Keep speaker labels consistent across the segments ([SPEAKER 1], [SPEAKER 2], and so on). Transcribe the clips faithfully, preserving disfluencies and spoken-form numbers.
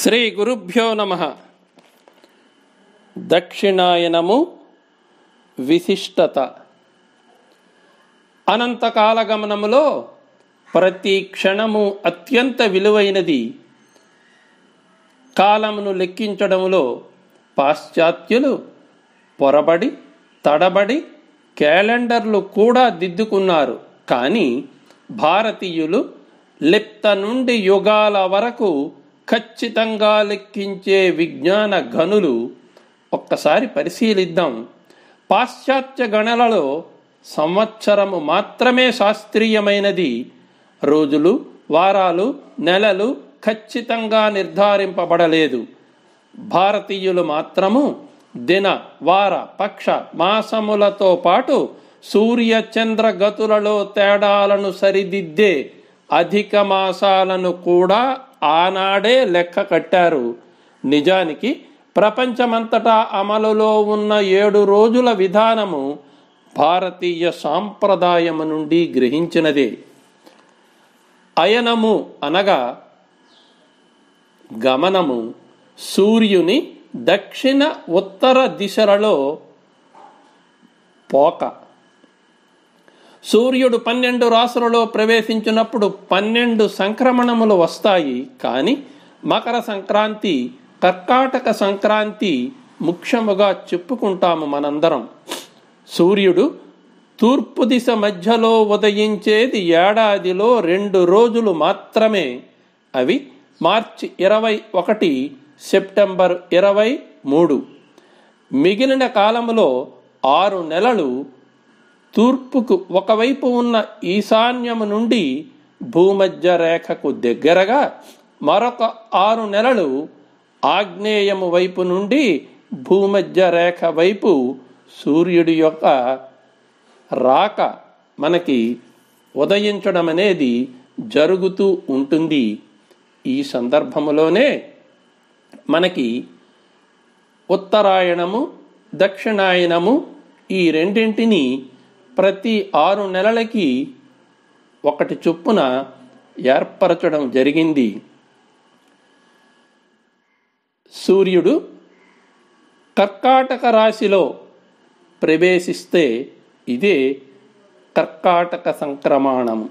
[SPEAKER 1] శ్రీ గురుభ్యో నమః. దక్షిణాయనము విశిష్టత. అనంతకాల గమనములో ప్రతి క్షణము అత్యంత విలువైనది. కాలమును లెక్కించడములో పాశ్చాత్యులు పొరబడి తడబడి క్యాలెండర్లు కూడా దిద్దుకున్నారు. కానీ భారతీయులు లిప్త నుండి యుగాల వరకు ఖచ్చితంగా లెక్కించే విజ్ఞాన గనులు. ఒక్కసారి పరిశీలిద్దాం. పాశ్చాత్య గణనలలో సంవత్సరము మాత్రమే శాస్త్రీయమైనది. రోజులు, వారాలు, నెలలు ఖచ్చితంగా నిర్ధారింపబడలేదు. భారతీయులు మాత్రము దిన, వార, పక్ష, మాసములతో పాటు సూర్య చంద్ర గతులలో తేడాలను సరిదిద్దే అధిక మాసాలను కూడా ఆనాడే లెక్క కట్టారు. నిజానికి ప్రపంచమంతటా అమలులో ఉన్న ఏడు రోజుల విధానము భారతీయ సాంప్రదాయము నుండి గ్రహించినదే. అయనము అనగా గమనము. సూర్యుని దక్షిణ ఉత్తర దిశలలో పోక. సూర్యుడు పన్నెండు రాశులలో ప్రవేశించినప్పుడు పన్నెండు సంక్రమణములు వస్తాయి. కానీ మకర సంక్రాంతి, కర్కాటక సంక్రాంతి ముఖ్యముగా చెప్పుకుంటాము మనందరం. సూర్యుడు తూర్పు దిశ మధ్యలో ఉదయించేది ఏడాదిలో రెండు రోజులు మాత్రమే. అవి మార్చి ఇరవై ఒకటి, సెప్టెంబర్ ఇరవై మూడు. మిగిలిన కాలములో ఆరు నెలలు తూర్పుకు ఒకవైపు ఉన్న ఈశాన్యము నుండి భూమధ్య రేఖకు దగ్గరగా, మరొక ఆరు నెలలు ఆగ్నేయము వైపు నుండి భూమధ్య రేఖ వైపు సూర్యుడి యొక్క రాక మనకి ఉదయించడం అనేది జరుగుతూ ఉంటుంది. ఈ సందర్భములోనే మనకి ఉత్తరాయణము, దక్షిణాయనము ఈ రెండింటిని ప్రతి ఆరు నెలలకి ఒకటి చొప్పున ఏర్పరచడం జరిగింది. సూర్యుడు కర్కాటక రాశిలో ప్రవేశిస్తే ఇదే కర్కాటక సంక్రమణము.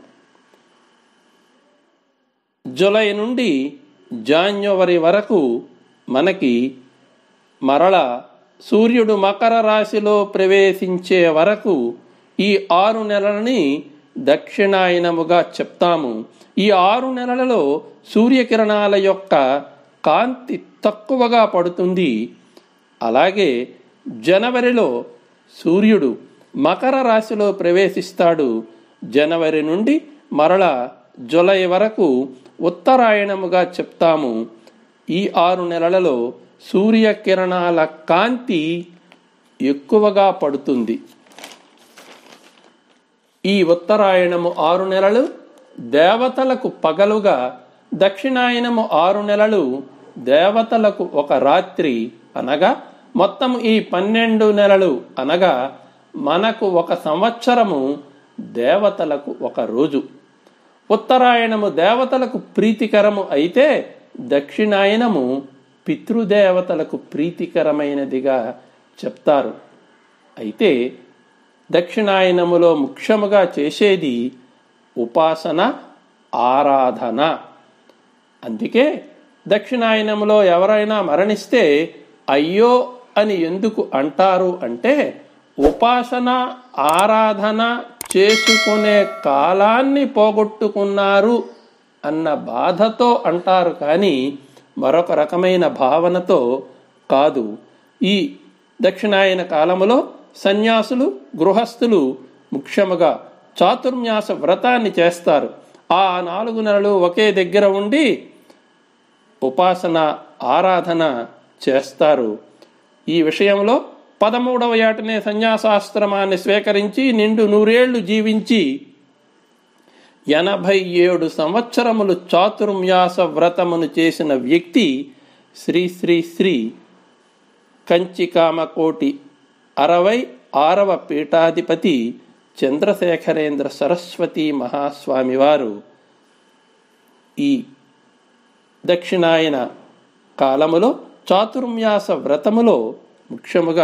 [SPEAKER 1] జూలై నుండి జాన్యువరి వరకు మనకి మరల సూర్యుడు మకర రాశిలో ప్రవేశించే వరకు ఈ ఆరు నెలలని దక్షిణాయనముగా చెప్తాము. ఈ ఆరు నెలలలో సూర్యకిరణాల యొక్క కాంతి తక్కువగా పడుతుంది. అలాగే జనవరిలో సూర్యుడు మకర రాశిలో ప్రవేశిస్తాడు. జనవరి నుండి మరల జూలై వరకు ఉత్తరాయణముగా చెప్తాము. ఈ ఆరు నెలలలో సూర్యకిరణాల కాంతి ఎక్కువగా పడుతుంది. ఈ ఉత్తరాయణము ఆరు నెలలు దేవతలకు పగలుగా, దక్షిణాయనము ఆరు నెలలు దేవతలకు ఒక రాత్రి. అనగా మొత్తం ఈ పన్నెండు నెలలు అనగా మనకు ఒక సంవత్సరము, దేవతలకు ఒక రోజు. ఉత్తరాయణము దేవతలకు ప్రీతికరము అయితే దక్షిణాయనము పితృదేవతలకు ప్రీతికరమైనదిగా చెప్తారు. అయితే దక్షిణాయనములో ముఖ్యముగా చేసేది ఉపాసన, ఆరాధన. అందుకే దక్షిణాయనములో ఎవరైనా మరణిస్తే అయ్యో అని ఎందుకు అంటారు అంటే, ఉపాసన ఆరాధన చేసుకునే కాలాన్ని పోగొట్టుకున్నారు అన్న బాధతో అంటారు. కానీ మరొక రకమైన భావనతో కాదు. ఈ దక్షిణాయన కాలములో సన్యాసులు, గృహస్థులు ముఖ్యముగా చాతుర్మాస వ్రతాన్ని చేస్తారు. ఆ నాలుగు నెలలు ఒకే దగ్గర ఉండి ఉపాసన ఆరాధన చేస్తారు. ఈ విషయంలో పదమూడవ ఏటనే సన్యాసాశ్రమాన్ని స్వీకరించి నిండు నూరేళ్లు జీవించి ఎనభై ఏడు సంవత్సరములు చాతుర్మాస వ్రతమును చేసిన వ్యక్తి శ్రీ శ్రీ శ్రీ కంచికామకోటి అరవై ఆరవ పీఠాధిపతి చంద్రశేఖరేంద్ర సరస్వతి మహాస్వామి వారు ఈ దక్షిణాయన కాలములో చాతుర్మాస వ్రతములో ముఖ్యముగా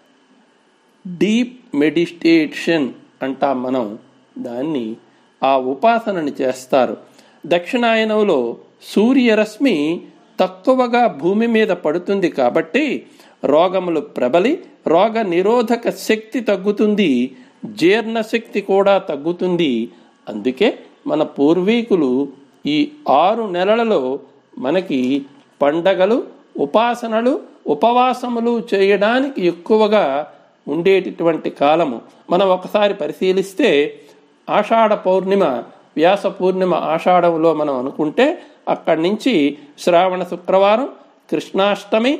[SPEAKER 1] డీప్ మెడిటేషన్ అంటాం మనం దాన్ని, ఆ ఉపాసనని చేస్తారు. దక్షిణాయనంలో సూర్యరశ్మి తక్కువగా భూమి మీద పడుతుంది కాబట్టి రోగములు ప్రబలి రోగ నిరోధక శక్తి తగ్గుతుంది, జీర్ణశక్తి కూడా తగ్గుతుంది. అందుకే మన పూర్వీకులు ఈ ఆరు నెలలలో మనకి పండగలు, ఉపాసనలు, ఉపవాసములు చేయడానికి ఎక్కువగా ఉండేటటువంటి కాలము. మనం ఒకసారి పరిశీలిస్తే ఆషాఢ పౌర్ణిమ, వ్యాస పూర్ణిమ ఆషాఢంలో మనం అనుకుంటే అక్కడి నుంచి శ్రావణ శుక్రవారం, కృష్ణాష్టమి,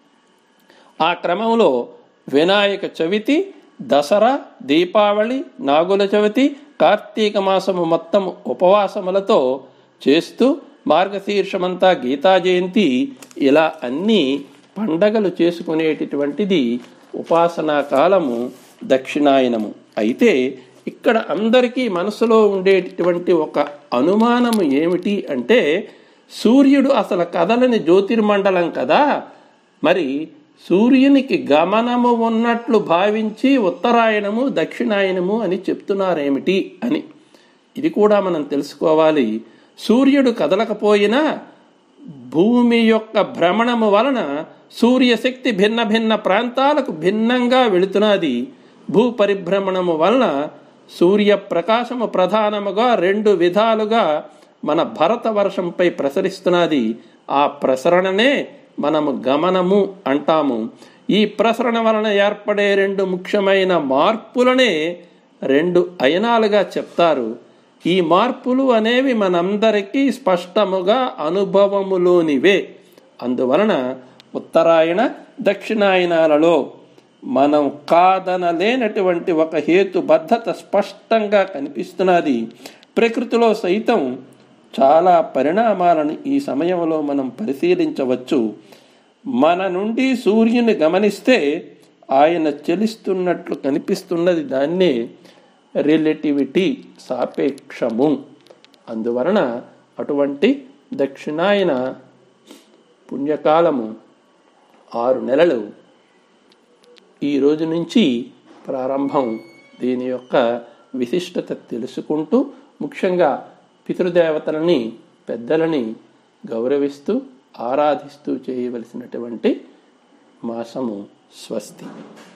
[SPEAKER 1] ఆ క్రమంలో వినాయక చవితి, దసరా, దీపావళి, నాగుల చవితి, కార్తీక మాసము మొత్తం ఉపవాసములతో చేస్తూ మార్గశీర్షమంతా గీతా జయంతి, ఇలా అన్ని పండగలు చేసుకునేటటువంటిది ఉపాసనా కాలము దక్షిణాయనము. అయితే ఇక్కడ అందరికీ మనసులో ఉండేటటువంటి ఒక అనుమానము ఏమిటి అంటే, సూర్యుడు అసలు కదలని జ్యోతిర్మండలం కదా, మరి సూర్యునికి గమనము ఉన్నట్లు భావించి ఉత్తరాయణము దక్షిణాయనము అని చెప్తున్నారేమిటి అని. ఇది కూడా మనం తెలుసుకోవాలి. సూర్యుడు కదలకపోయినా భూమి యొక్క భ్రమణము వలన సూర్యశక్తి భిన్న భిన్న ప్రాంతాలకు భిన్నంగా వెళుతున్నది. భూ పరిభ్రమణము వలన సూర్యప్రకాశము ప్రధానముగా రెండు విధాలుగా మన భరతవర్షంపై ప్రసరిస్తున్నది. ఆ ప్రసరణనే మనము గమనము అంటాము. ఈ ప్రసరణ వలన ఏర్పడే రెండు ముఖ్యమైన మార్పులనే రెండు అయనాలుగా చెప్తారు. ఈ మార్పులు అనేవి మనందరికీ స్పష్టముగా అనుభవములోనివే. అందువలన ఉత్తరాయణ దక్షిణాయనాలలో మనం కాదనలేనటువంటి ఒక హేతుబద్ధత స్పష్టంగా కనిపిస్తున్నది. ప్రకృతిలో సైతం చాలా పరిణామాలను ఈ సమయంలో మనం పరిశీలించవచ్చు. మన నుండి సూర్యుని గమనిస్తే ఆయన చలిస్తున్నట్లు కనిపిస్తున్నది. దాన్నే రిలేటివిటీ, సాపేక్షము. అందువలన అటువంటి దక్షిణాయన పుణ్యకాలము ఆరు నెలలు ఈ రోజు నుంచి ప్రారంభం. దీని యొక్క విశిష్టత తెలుసుకుంటూ ముఖ్యంగా పితృదేవతలని, పెద్దలని గౌరవిస్తూ ఆరాధిస్తూ చేయవలసినటువంటి మాసము స్వస్తి.